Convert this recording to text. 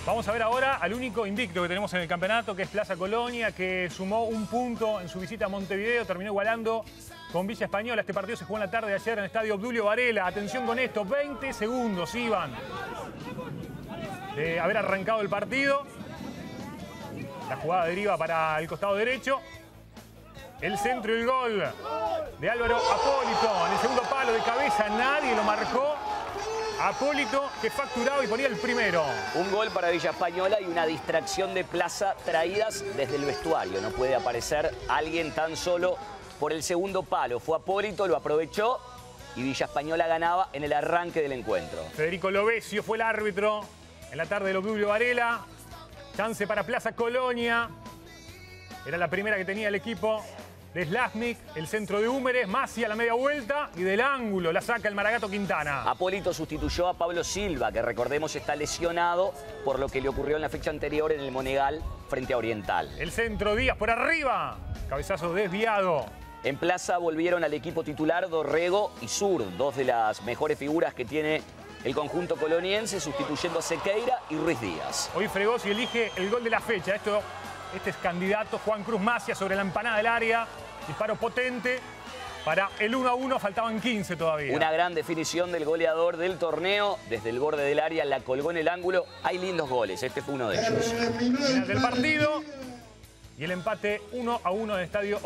Vamos a ver ahora al único invicto que tenemos en el campeonato, que es Plaza Colonia, que sumó un punto en su visita a Montevideo, terminó igualando con Villa Española. Este partido se jugó en la tarde de ayer en el estadio Obdulio Varela. Atención con esto, 20 segundos iban de haber arrancado el partido. La jugada deriva para el costado derecho. El centro y el gol de Álvaro Apólito. En el segundo palo de cabeza nadie lo marcó. Apólito que facturaba y ponía el primero. Un gol para Villa Española y una distracción de Plaza traídas desde el vestuario. No puede aparecer alguien tan solo por el segundo palo. Fue Apólito, lo aprovechó y Villa Española ganaba en el arranque del encuentro. Federico Lovesio fue el árbitro en la tarde del Obdulio Varela. Chance para Plaza Colonia. Era la primera que tenía el equipo de Slasnik, el centro de Húmeres, Masi a la media vuelta y del ángulo la saca el Maragato Quintana. Apólito sustituyó a Pablo Silva, que recordemos está lesionado por lo que le ocurrió en la fecha anterior en el Monegal frente a Oriental. El centro Díaz por arriba, cabezazo desviado. En Plaza volvieron al equipo titular Dorrego y Sur, dos de las mejores figuras que tiene el conjunto coloniense, sustituyendo a Sequeira y Ruiz Díaz. Hoy Fregosi elige el gol de la fecha. Este es candidato Juan Cruz Macia sobre la empanada del área. Disparo potente para el 1-1, faltaban 15 todavía. Una gran definición del goleador del torneo. Desde el borde del área la colgó en el ángulo. Hay lindos goles, este fue uno de ellos. Final del partido y el empate 1-1 en el estadio